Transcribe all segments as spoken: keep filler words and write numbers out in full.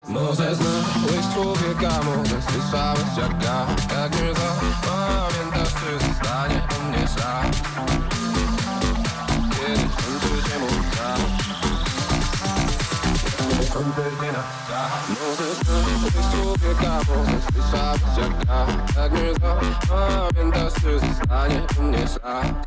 Może znałeś człowieka, może słyszałeś jak ga, jak nie zapamiętasz, czy zostanie u mnie szat. Kiedyś kończy się mój czas. Może znałeś człowieka, może słyszałeś jak ga, jak nie zapamiętasz, czy zostanie u mnie szat.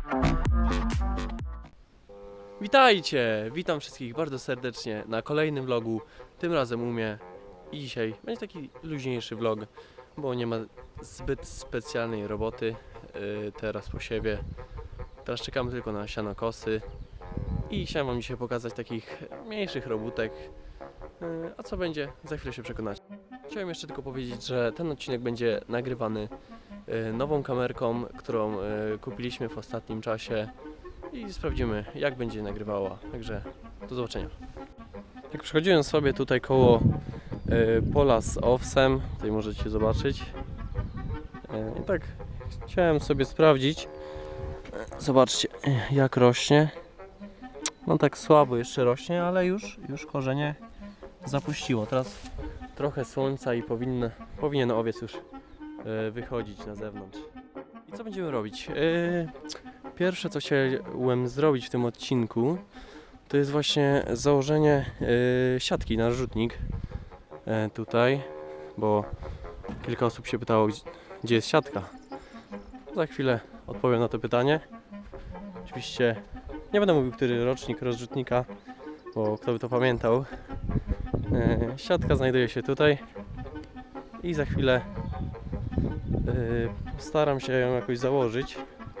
Witajcie! Witam wszystkich bardzo serdecznie na kolejnym vlogu, tym razem u mnie. I dzisiaj będzie taki luźniejszy vlog, bo nie ma zbyt specjalnej roboty yy, teraz po siewie. Teraz czekamy tylko na sianokosy i chciałem wam dzisiaj pokazać takich mniejszych robótek. Yy, a co będzie? Za chwilę się przekonacie. Chciałem jeszcze tylko powiedzieć, że ten odcinek będzie nagrywany yy, nową kamerką, którą yy, kupiliśmy w ostatnim czasie. I sprawdzimy, jak będzie nagrywała. Także do zobaczenia. Jak przechodziłem sobie tutaj koło y, pola z owsem, tutaj możecie zobaczyć. Y, I tak chciałem sobie sprawdzić. Zobaczcie, jak rośnie. No tak słabo jeszcze rośnie, ale już, już korzenie zapuściło. Teraz trochę słońca i powinno, powinien owiec już y, wychodzić na zewnątrz. I co będziemy robić? Y, Pierwsze, co chciałem zrobić w tym odcinku, to jest właśnie założenie yy, siatki na rzutnik yy, tutaj, bo kilka osób się pytało, gdzie, gdzie jest siatka. Za chwilę odpowiem na to pytanie. Oczywiście nie będę mówił, który rocznik rozrzutnika, bo kto by to pamiętał. Yy, siatka znajduje się tutaj i za chwilę yy, postaram się ją jakoś założyć.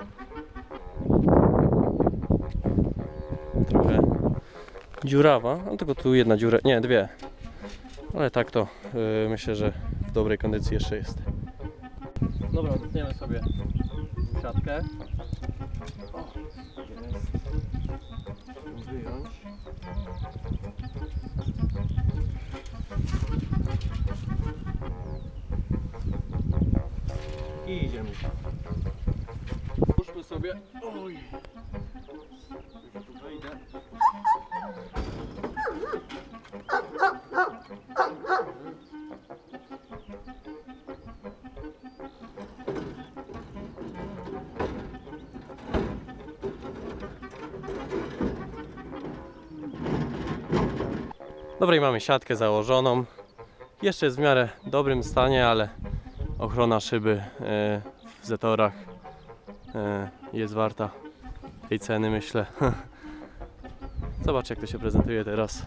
Trochę dziurawa, no tylko tu jedna dziura, nie, dwie, ale tak to yy, myślę, że w dobrej kondycji jeszcze jest. Dobra, odetniemy sobie siatkę. O, jest. Wyjąć. I idziemy. Puszczmy sobie. Oj. Tu wejdę. Dobra, i mamy siatkę założoną. Jeszcze jest w miarę dobrym stanie, ale ochrona szyby w Zetorach jest warta tej ceny, myślę. Zobacz, jak to się prezentuje teraz.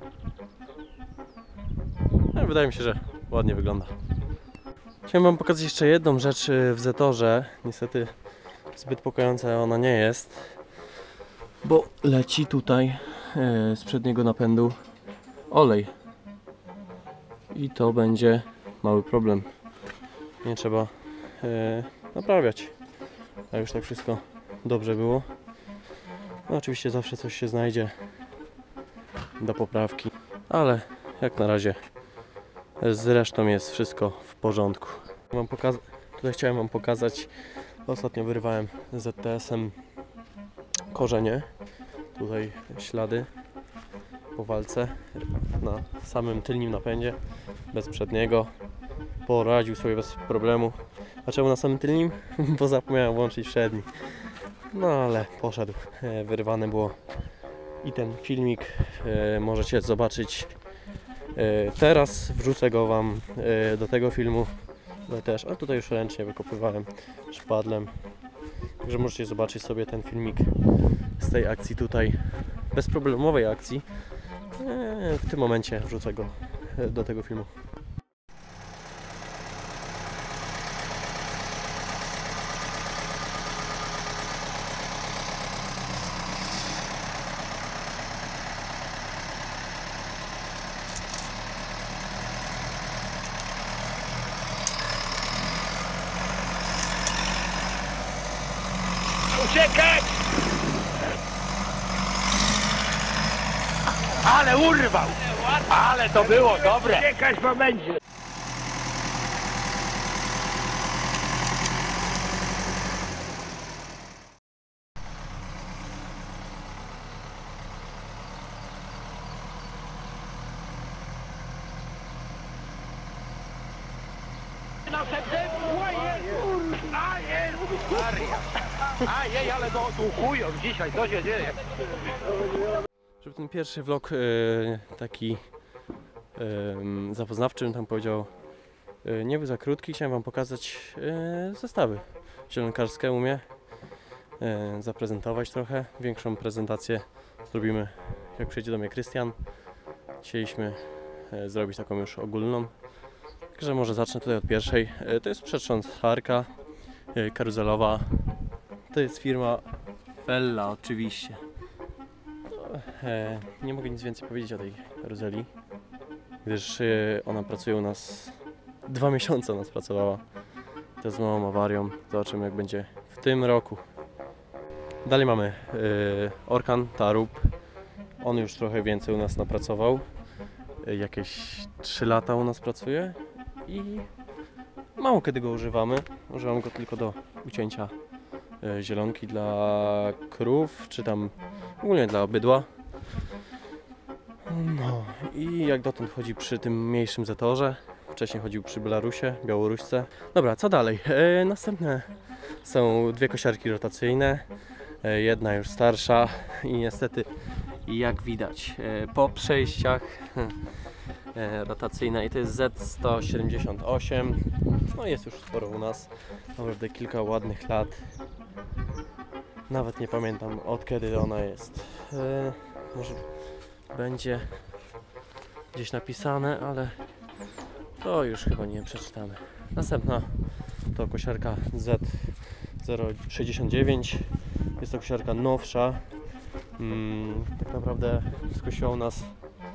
No, wydaje mi się, że ładnie wygląda. Chciałem wam pokazać jeszcze jedną rzecz w Zetorze. Niestety zbyt pokojąca ona nie jest, bo leci tutaj z przedniego napędu olej i to będzie mały problem. Nie trzeba naprawiać, a już tak wszystko dobrze było. No, oczywiście zawsze coś się znajdzie do poprawki, ale jak na razie z resztą jest wszystko w porządku. Mam pokaz- tutaj chciałem wam pokazać, ostatnio wyrwałem Z T S-em korzenie, tutaj ślady po walce na samym tylnym napędzie, bez przedniego. Poradził sobie bez problemu. A czemu na samym tylnym? Bo zapomniałem włączyć przedni. No ale poszedł. Wyrwane było i ten filmik e, możecie zobaczyć e, teraz. Wrzucę go wam e, do tego filmu no też, a tutaj już ręcznie wykopywałem szpadlem. Także możecie zobaczyć sobie ten filmik z tej akcji tutaj, bezproblemowej akcji. E, w tym momencie wrzucę go do tego filmu. Uciekać! Ale urwał! Ale to było dobre! Uciekać, bo będzie! następnym. A jest! Maria! A jej, ale to odłukują dzisiaj, co się dzieje? Żeby ten pierwszy vlog e, taki e, zapoznawczy, bym tam powiedział, e, nie był za krótki, chciałem wam pokazać e, zestawy zielonkarskie u mnie, e, zaprezentować trochę. Większą prezentację zrobimy, jak przyjdzie do mnie Krystian. Chcieliśmy e, zrobić taką już ogólną, także może zacznę tutaj od pierwszej. E, to jest przetrząsarka e, karuzelowa, to jest firma Fella oczywiście. E, nie mogę nic więcej powiedzieć o tej karuzeli, gdyż e, ona pracuje u nas, dwa miesiące u nas pracowała. To z małą awarią, zobaczymy jak będzie w tym roku. Dalej mamy e, Orkan Tarub, on już trochę więcej u nas napracował, e, jakieś trzy lata u nas pracuje i mało kiedy go używamy, używam go tylko do ucięcia e, zielonki dla krów, czy tam ogólnie dla bydła. No i jak dotąd chodzi przy tym mniejszym Zetorze. Wcześniej chodził przy Belarusie, Białoruśce. Dobra, co dalej? E, następne są dwie kosiarki rotacyjne. E, jedna już starsza i niestety, jak widać, e, po przejściach e, rotacyjna i to jest Z sto siedemdziesiąt osiem. No jest już sporo u nas. Naprawdę kilka ładnych lat. Nawet nie pamiętam od kiedy ona jest. E, może będzie gdzieś napisane, ale to już chyba nie przeczytamy. Następna to kosiarka Z zero sześćdziesiąt dziewięć. Jest to kosiarka nowsza. Hmm, tak naprawdę skosiła u nas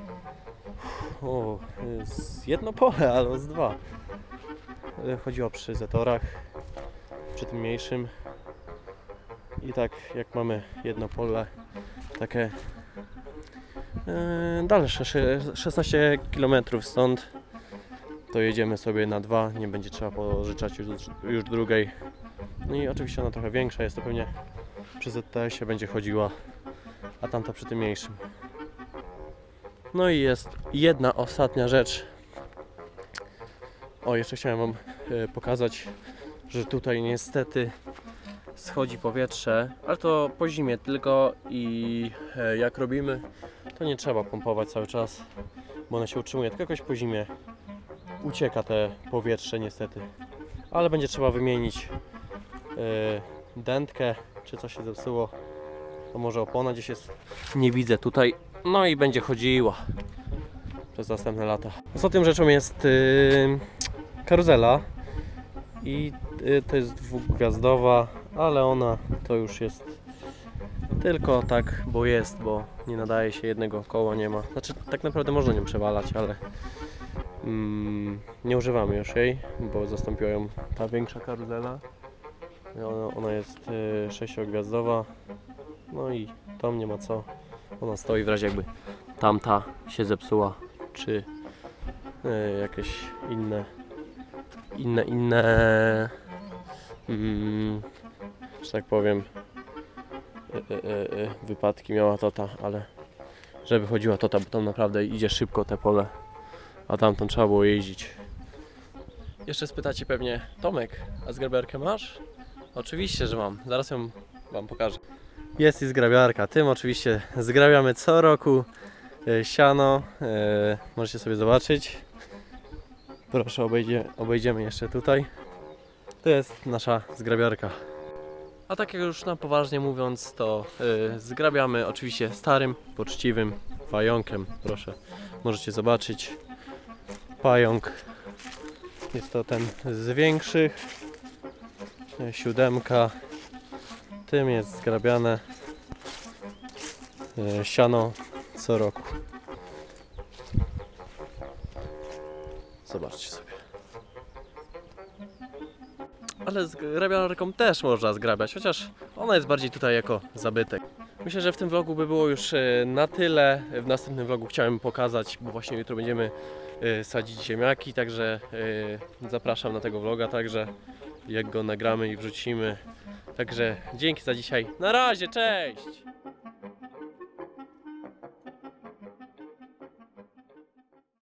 o, z jedno pole, albo z dwa. Chodziła przy Zetorach, przy tym mniejszym. I tak jak mamy jedno pole, takie yy, dalsze szesnaście kilometrów stąd, to jedziemy sobie na dwa, nie będzie trzeba pożyczać już, już drugiej. No i oczywiście ona trochę większa jest, to pewnie przy Z T S-ie będzie chodziła, a tamta przy tym mniejszym. No i jest jedna ostatnia rzecz. O, jeszcze chciałem wam yy, pokazać, że tutaj niestety schodzi powietrze, ale to po zimie tylko i e, jak robimy, to nie trzeba pompować cały czas, bo ona się utrzymuje, tylko jakoś po zimie ucieka te powietrze niestety, ale będzie trzeba wymienić e, dętkę, czy coś się zepsuło, to może opona gdzieś jest, nie widzę tutaj, no i będzie chodziła przez następne lata. Ostatnią rzeczą jest y, karuzela i y, to jest dwugwiazdowa, ale ona to już jest tylko tak, bo jest, bo nie nadaje się, jednego koła nie ma. Znaczy tak naprawdę można nią przewalać, ale mm, nie używamy już jej, bo zastąpiła ją ta większa karuzela. Ona, ona jest y, sześciogwiazdowa, no i tam nie ma co. Ona stoi w razie jakby tamta się zepsuła, czy y, jakieś inne inne, inne mm, że tak powiem y, y, y, wypadki miała tota, ale żeby chodziła tota, bo tam naprawdę idzie szybko te pole, a tamtą trzeba było jeździć. Jeszcze spytacie pewnie, Tomek, a zgrabiarkę masz? Oczywiście, że mam, zaraz ją wam pokażę. Jest i zgrabiarka, tym oczywiście zgrabiamy co roku y, siano, y, możecie sobie zobaczyć. Proszę, obejdzie, obejdziemy jeszcze tutaj. To jest nasza zgrabiarka. A tak jak już na poważnie mówiąc, to yy, zgrabiamy oczywiście starym, poczciwym pająkiem. Proszę, możecie zobaczyć. Pająk. Jest to ten z większych. Yy, siódemka. Tym jest zgrabiane yy, siano co roku. Zobaczcie sobie. Ale z grabiarką też można zgrabiać, chociaż ona jest bardziej tutaj jako zabytek. Myślę, że w tym vlogu by było już na tyle. W następnym vlogu chciałem pokazać, bo właśnie jutro będziemy sadzić ziemniaki, także zapraszam na tego vloga, także jak go nagramy i wrzucimy. Także dzięki za dzisiaj. Na razie, cześć!